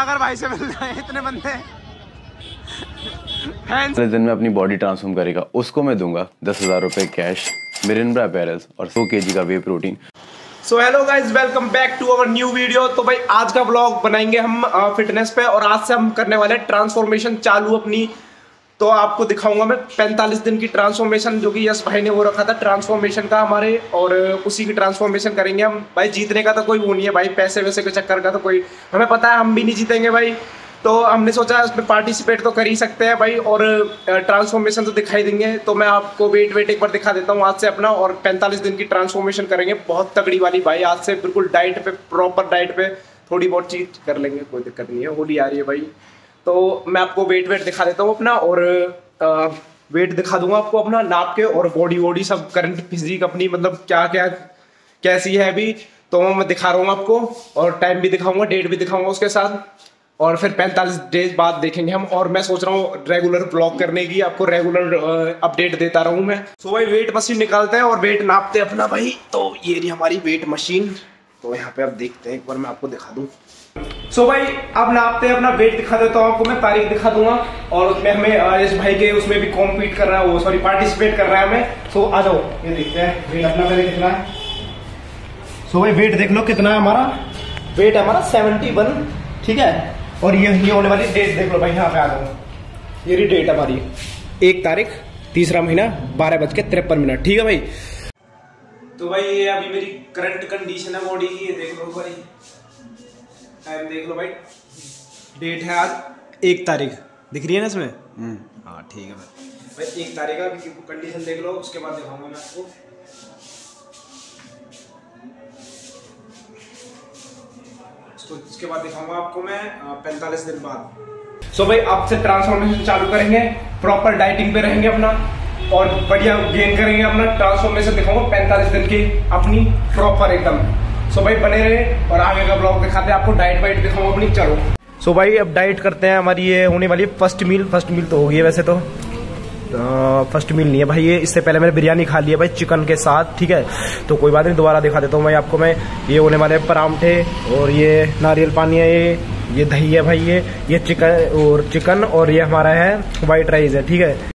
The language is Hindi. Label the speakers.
Speaker 1: सागर भाई से मिल रहे हैं इतने बंदे
Speaker 2: दिन में अपनी बॉडी ट्रांसफॉर्म करेगा, उसको मैं दूंगा 10,000 रुपए कैश, मिरिंडा अपैरल्स और 100 kg का whey protein.
Speaker 1: So hello guys, welcome back to our new video. तो भाई आज का ब्लॉग बनाएंगे हम फिटनेस पे, और आज से हम करने वाले ट्रांसफॉर्मेशन चालू अपनी। तो आपको दिखाऊंगा मैं 45 दिन की ट्रांसफॉर्मेशन, जो कि यश भाई ने वो रखा था ट्रांसफॉर्मेशन का हमारे, और उसी की ट्रांसफॉर्मेशन करेंगे हम। भाई जीतने का तो कोई वो नहीं है भाई, पैसे वैसे के चक्कर का तो कोई, हमें पता है हम भी नहीं जीतेंगे भाई। तो हमने सोचा उसमें पार्टिसिपेट तो कर ही सकते हैं भाई, और ट्रांसफॉर्मेशन तो दिखाई देंगे। तो मैं आपको वेट एक बार दिखा देता हूँ आज से अपना, और 45 दिन की ट्रांसफॉर्मेशन करेंगे बहुत तगड़ी वाली भाई। आज से बिल्कुल डाइट पे, प्रॉपर डाइट पे, थोड़ी बहुत चीज कर लेंगे, कोई दिक्कत नहीं है, होली आ रही है भाई। तो मैं आपको वेट दिखा देता हूँ अपना, और वेट दिखा दूंगा आपको अपना नाप के, और बॉडी सब करंट फिजिक अपनी, मतलब क्या क्या कैसी है अभी, तो मैं दिखा रहा हूँ आपको। और टाइम भी दिखाऊंगा, डेट भी दिखाऊंगा उसके साथ, और फिर 45 डेज बाद देखेंगे हम। और मैं सोच रहा हूँ रेगुलर ब्लॉग करने की, आपको रेगुलर अपडेट देता रहूँ मैं। सो भाई वेट मशीन निकालते हैं और वेट नापते हैं अपना भाई। तो ये रही हमारी वेट मशीन, तो यहाँ पे आप देखते हैं, एक बार मैं आपको दिखा दूँ। सो भाई अब नापते हैं अपना वेट, दिखा देता हूँ आपको मैं, तारीख दिखा दूंगा। और उसमें हमें इस भाई के उसमें भी कॉम्पीट कर रहा है, वो सॉरी पार्टिसिपेट कर रहा है हमें। सो आ जाओ, ये देखते हैं वेट अपना पहले कितना है। सो भाई वेट देख लो कितना है हमारा, वेट हमारा 71, ठीक है। और ये होने वाली डेट देख लो भाई, यहाँ पे आ जाओ, ये रही डेट हमारी 1 तारीख 3रा महीना 12:53, ठीक है भाई। तो भाई ये अभी मेरी करंट कंडीशन है बॉडी की, ये देख लो भाई, टाइम देख लो भाई, डेट है आज 1 तारीख, दिख रही है ना इसमें? हाँ ठीक है भाई 1 तारीख का कंडीशन देख लो, उसके बाद दिखाऊंगा मैं आपको। तो इसके बाद दिखाऊंगा आपको मैं 45 दिन बाद। सो भाई अब से ट्रांसफॉर्मेशन चालू करेंगे, प्रॉपर डाइटिंग पे रहेंगे अपना, और बढ़िया गेन करेंगे अपना। ट्रांसफॉर्मेशन दिखाऊंगा 45 दिन की अपनी प्रॉपर एकदम। सो भाई बने रहे, और आगे का ब्लॉग दिखाते हैं आपको, डाइट वाइट दिखाऊंगा अपनी, चलो। सो भाई अब डाइट करते हैं, हमारी ये होने वाली है फर्स्ट मील तो हो गई है वैसे तो, फर्स्ट मील नहीं है भाई ये, इससे पहले मैंने बिरयानी खा ली है भाई चिकन के साथ, ठीक है। तो कोई बात नहीं, दोबारा दिखा देता हूँ भाई आपको मैं। ये होने वाले परांठे, और ये नारियल पानी है, ये दही है भाई, ये चिकन, और ये हमारा है व्हाइट राइस है, ठीक है।